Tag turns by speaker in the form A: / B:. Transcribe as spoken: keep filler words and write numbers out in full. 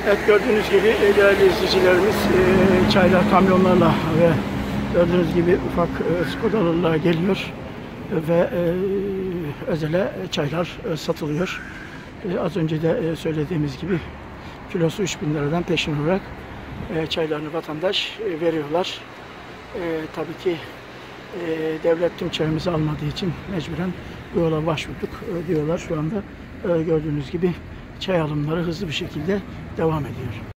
A: Evet, gördüğünüz gibi e, değerli izleyicilerimiz e, çaylar kamyonlarla ve gördüğünüz gibi ufak e, Skodalarla geliyor ve e, özele çaylar e, satılıyor. E, az önce de e, söylediğimiz gibi kilosu üç bin liradan peşin olarak e, çaylarını vatandaş e, veriyorlar. E, tabii ki e, devlet tüm çayımızı almadığı için mecburen bu yola başvurduk e, diyorlar. Şu anda e, gördüğünüz gibi çay alımları hızlı bir şekilde devam ediyor.